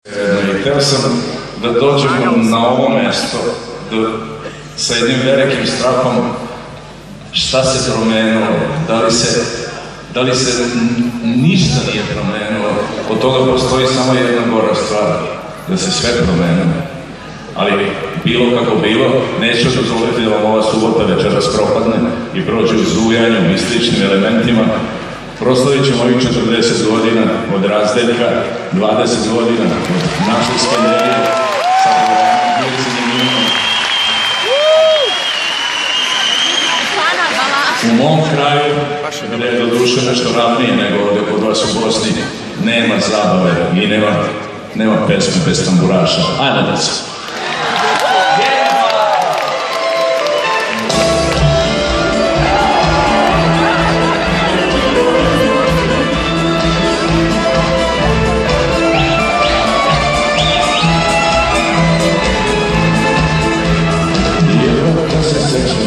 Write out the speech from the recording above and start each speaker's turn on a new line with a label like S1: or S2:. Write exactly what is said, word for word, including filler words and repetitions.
S1: I hteo sam da dođemo na ovo mesto sa jednim velikim strahom šta se promenilo, da li se, da li se ništa nije promenilo, od toga postoji samo jedna gora stvar, da se sve promenilo. Ali bilo kako bilo, neću dozvoliti da vam ova subota večeras propadne i prođe u zujanju i sličnim elementima. Proslavit ćemo ovih četrdeset godina od razdeljka, dvadeset godina od naše skenderije, sa Milicenim. U mom kraju, gde je do duše nešto ravnije nego ovde kod vas u Bosni, nema zabave i nema, nema pesme bez tamburaša. Ajmo da se. Section.